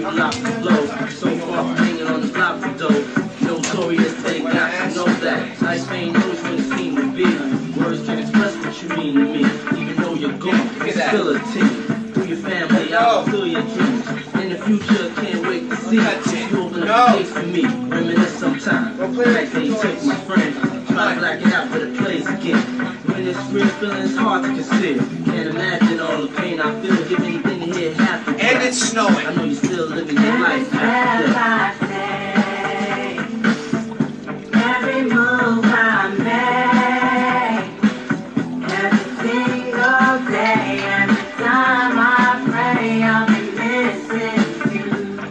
locked the flow. So far from hanging on the block for dough. Notorious, they got to know that. Life ain't always what it seems to be. Words can't express what you mean to me. Even though you're gone, it's still a team. Through your family, I'll fulfill your dreams. In the future, can't wait to see you open up a place for me. Reminisce sometime. Like they took my friend. Try to black it out, but it plays again. When this real feeling is hard to conceal. Can't imagine all the pain I feel. Give anything to hear half the And it's snowing. I know you're still living your life after death. Every move I make, every single day, every time I pray, I'll be missing you.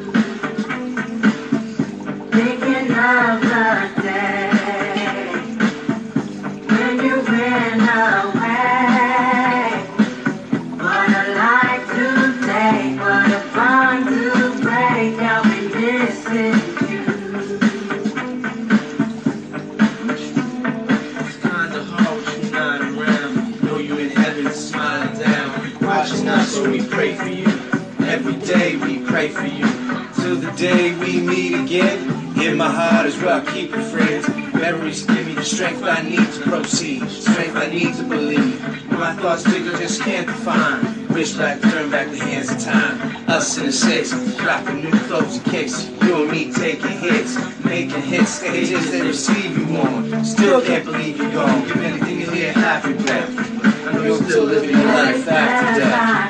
Thinking of the day when you went away. What a life to take, what a bond to break, I'll be missing you. So we pray for you. Every day we pray for you. Till the day we meet again. In my heart is where I keep it, friends. Memories give me the strength I need to proceed. Strength I need to believe. My thoughts figure just can't define. Wish back, turn back the hands of time. Us in the six, dropping new clothes and kicks. You and me taking hits, making hit stages they receive you on. Still can't believe you're gone. Give anything to hear half your breath. I know you're still living your life after death.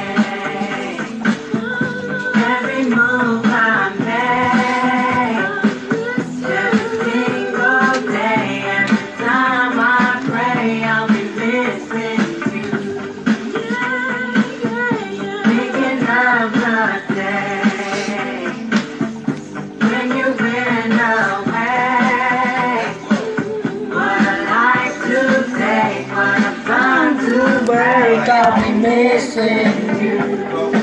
Every move I make, every single day, every time I pray, I'll be missing you. Thinking of the day when you went away. What a life to take, what a fun to break, I'll be missing you.